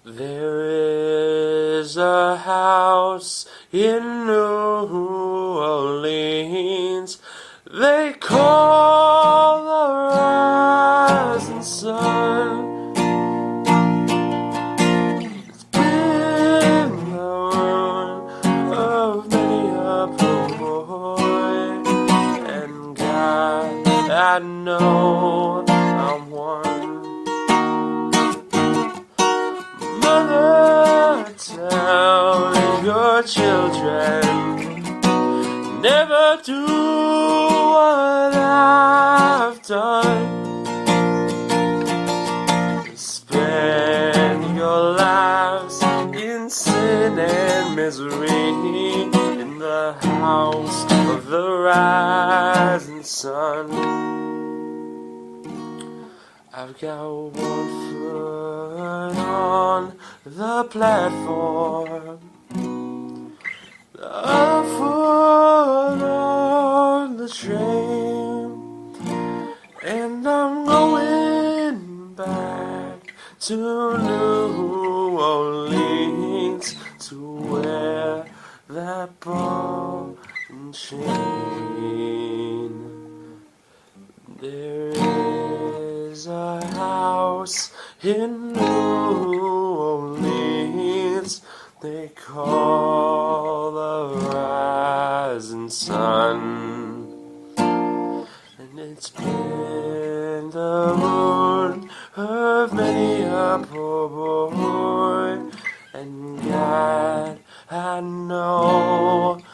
There is a house in New Orleans they call the rising sun. It's been the ruin of many a poor boy, and God, I know I'm one. Mother, tell your children never do what I've done. Spend your lives in sin and misery in the house of the rising sun. I've got one foot on the platform, the other foot on the train, and I'm going back to New Orleans to wear that ball and chain. There is a house in New Orleans they call the rising sun, and it's been the ruin of many a poor boy, and God, I know